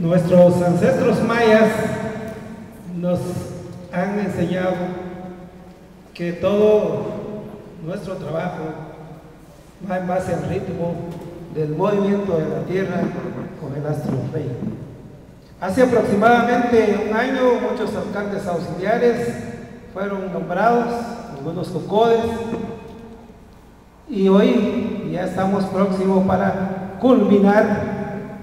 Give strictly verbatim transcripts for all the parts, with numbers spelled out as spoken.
Nuestros ancestros mayas nos han enseñado que todo nuestro trabajo va en base al ritmo del movimiento de la tierra con el astro rey. Hace aproximadamente un año muchos alcaldes auxiliares fueron nombrados, algunos cocodes, y hoy ya estamos próximos para culminar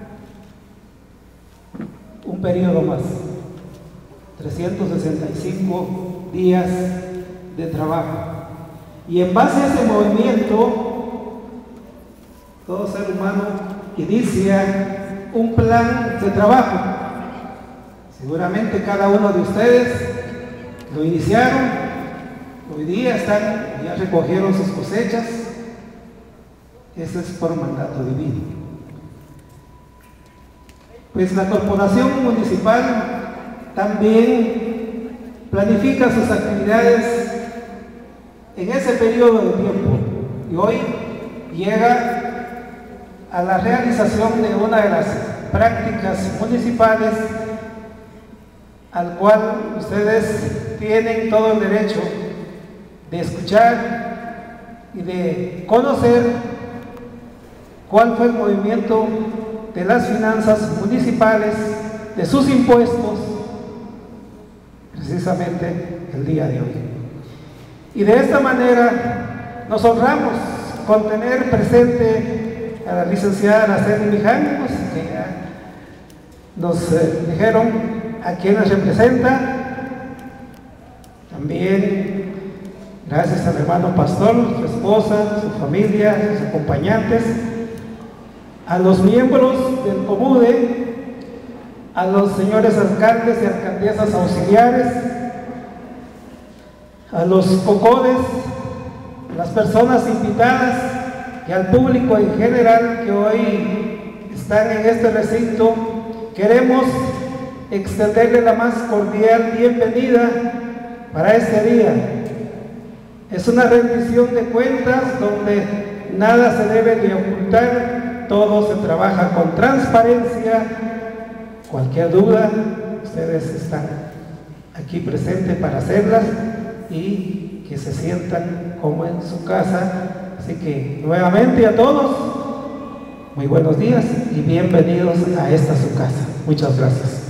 un periodo más, trescientos sesenta y cinco días de trabajo. Y en base a ese movimiento, todo ser humano inicia un plan de trabajo. Seguramente cada uno de ustedes lo iniciaron, hoy día están, ya recogieron sus cosechas. Eso es por mandato divino. Pues la corporación municipal también planifica sus actividades en ese periodo de tiempo y hoy llega a la realización de una de las prácticas municipales al cual ustedes tienen todo el derecho de escuchar y de conocer cuál fue el movimiento de las finanzas municipales, de sus impuestos, precisamente el día de hoy. Y de esta manera nos honramos con tener presente a la licenciada Araceli Miján, pues, que ya nos eh, dijeron a quienes representa. También gracias al hermano pastor, su esposa, su familia, sus acompañantes, a los miembros del COMUDE, a los señores alcaldes y alcaldesas auxiliares, a los COCODES, las personas invitadas y al público en general que hoy están en este recinto. Queremos extenderle la más cordial bienvenida para este día. Es una rendición de cuentas donde nada se debe de ocultar. Todo se trabaja con transparencia. Cualquier duda, ustedes están aquí presentes para hacerlas y que se sientan como en su casa. Así que nuevamente a todos, muy buenos días y bienvenidos a esta su casa. Muchas gracias.